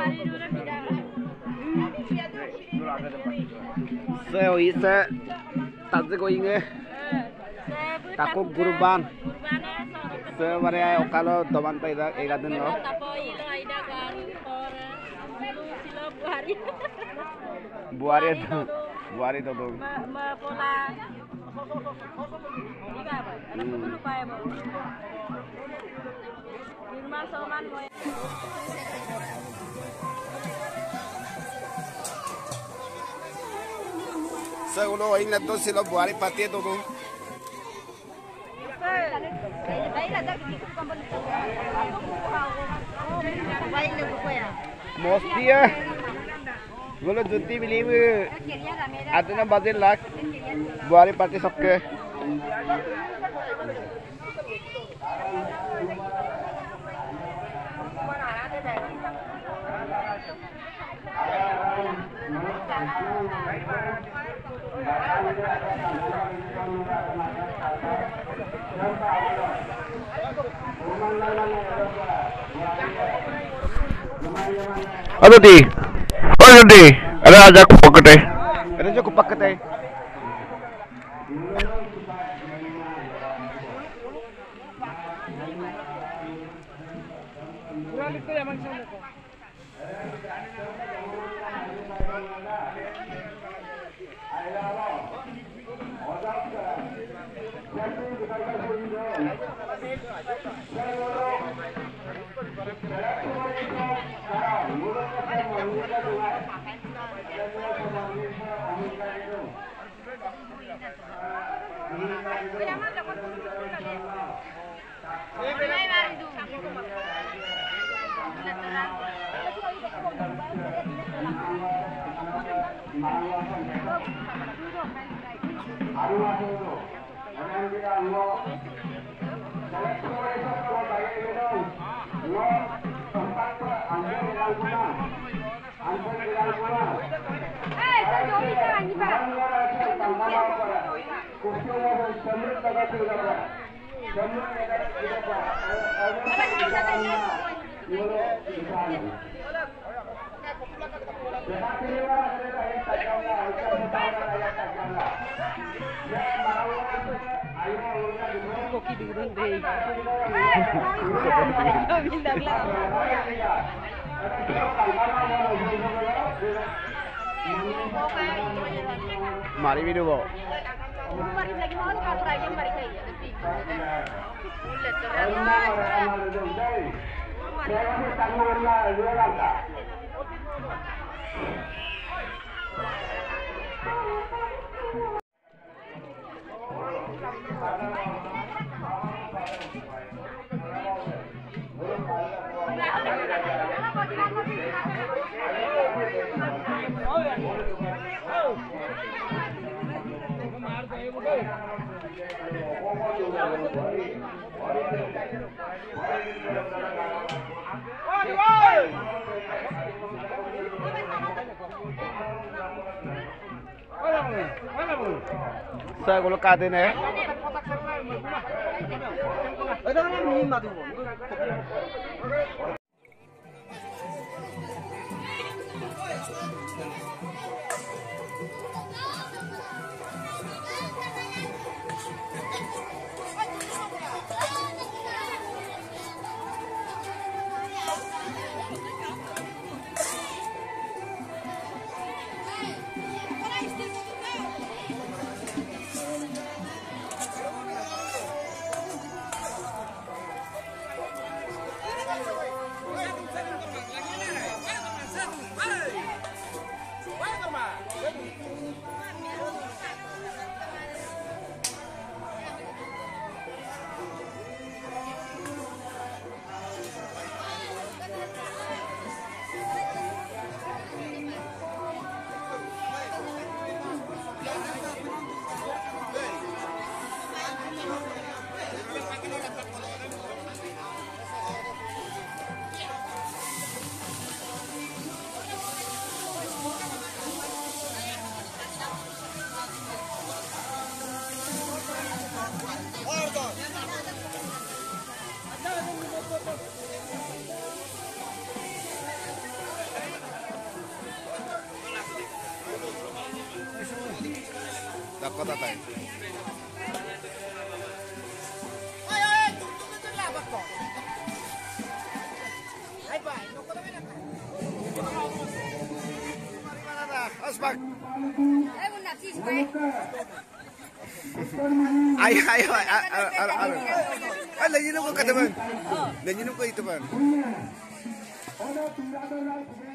Saya bisa tak jago inge. Takut kurban. Sebenarnya kalau teman kita ikatin lo. Buari itu tuh. Segulo ingat tuh sila buari pati itu tuh. Mesti ya. Golo juti beli ada na budget lak buari pati sokke. Aduh di, ada aja kupak kete. Ada aja kupak kete. Mari video bo. Saya kalau kaden ya. Apa tatay? Aspak. Ayo, nanyinom ko ka teman. Nanyinom ko ito man.